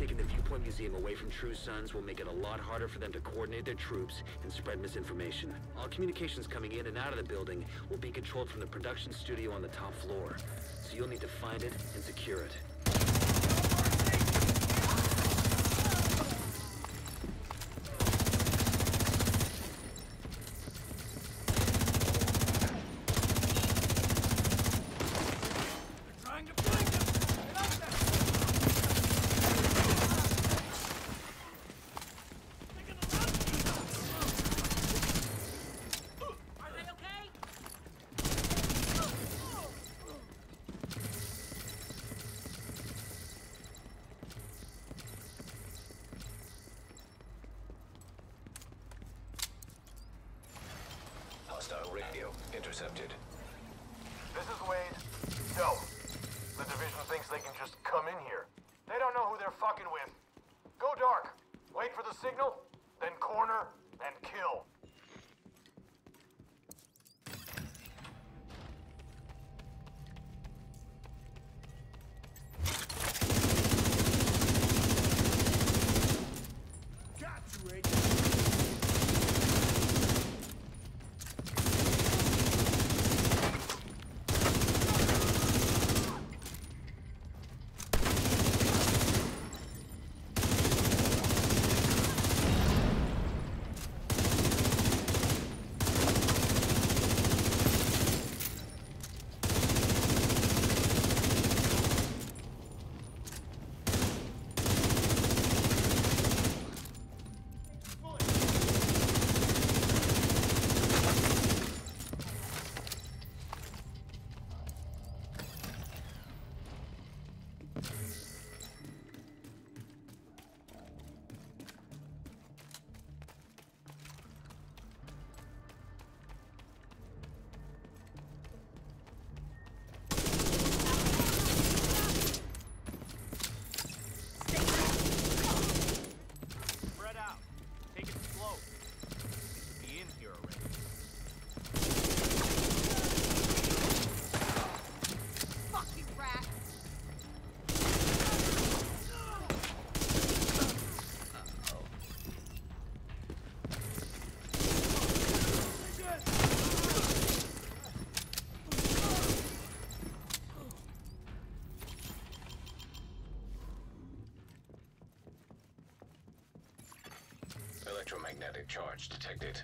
taking the ViewPoint Museum away from True Sons will make it a lot harder for them to coordinate their troops and spread misinformation. All communications coming in and out of the building will be controlled from the production studio on the top floor. So you'll need to find it and secure it. Hostile radio intercepted. This is Wade. Yo, the division thinks they can just come in here. They don't know who they're fucking with. Go dark. Wait for the signal, then corner and kill. Got you, Wade. Electromagnetic charge detected.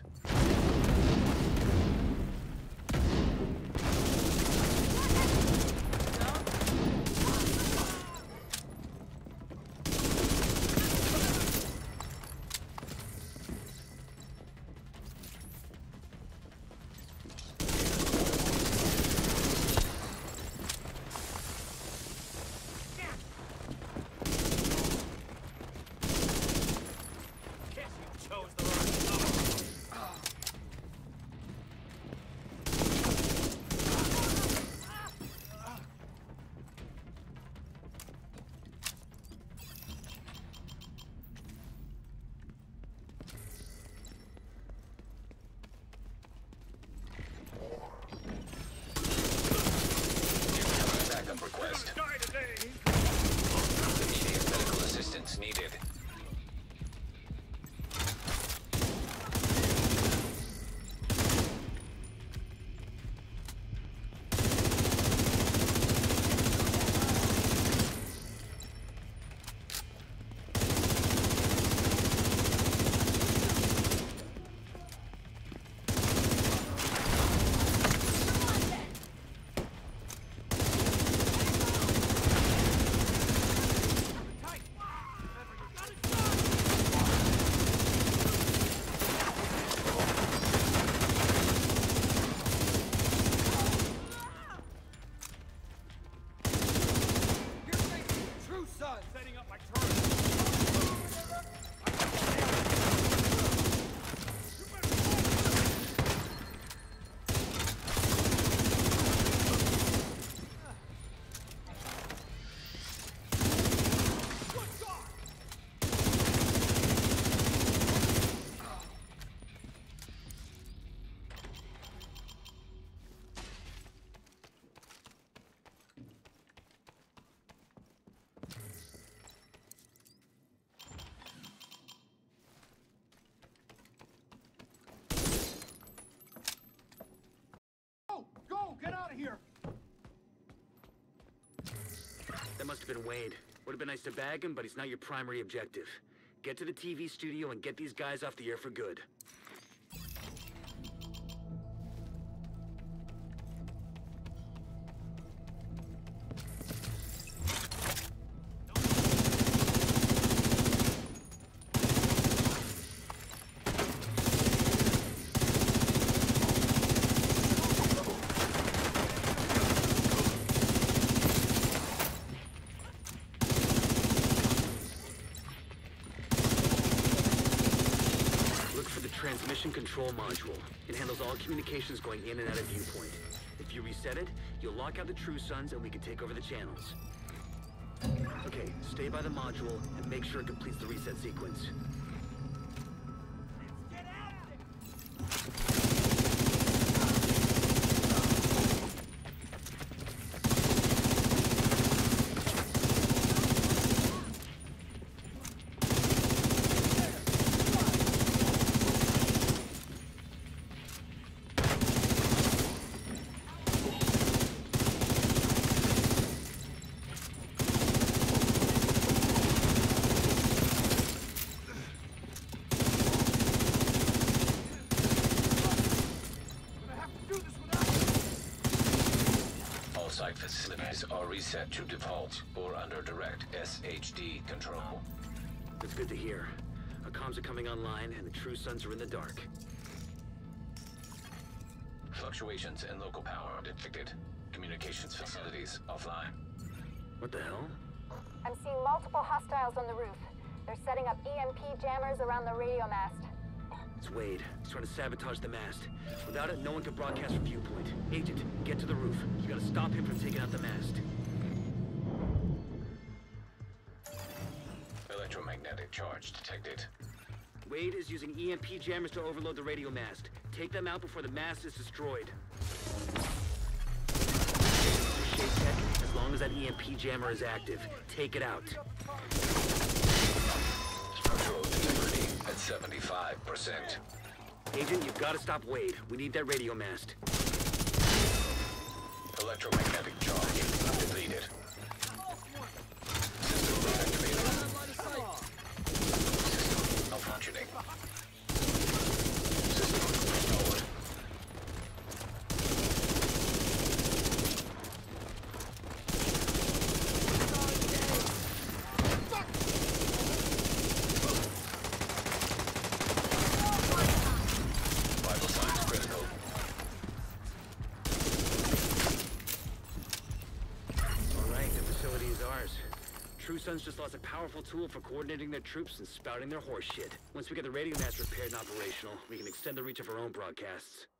Chose the wrong. been Wade. Would have been nice to bag him, but he's not your primary objective. Get to the TV studio and get these guys off the air for good. Transmission control module. It handles all communications going in and out of ViewPoint. If you reset it, you'll lock out the True Sons and we can take over the channels. Okay, stay by the module and make sure it completes the reset sequence. Get out of there! Site facilities are reset to default or under direct SHD control. That's good to hear. Our comms are coming online and the True Sons are in the dark. Fluctuations in local power detected. Communications facilities offline. What the hell? I'm seeing multiple hostiles on the roof. They're setting up EMP jammers around the radio mast. It's Wade. He's trying to sabotage the mast. Without it, no one can broadcast from ViewPoint. Agent, get to the roof. You gotta stop him from taking out the mast. Electromagnetic charge detected. Wade is using EMP jammers to overload the radio mast. Take them out before the mast is destroyed. Shade tech, as long as that EMP jammer is active, take it out. Structural integrity at 75%. Agent, you've got to stop Wade. We need that radio mast. Electromagnetic charge depleted. System deactivated. System malfunctioning. System restored. True Sons just lost a powerful tool for coordinating their troops and spouting their horse shit. Once we get the radio mast repaired and operational, we can extend the reach of our own broadcasts.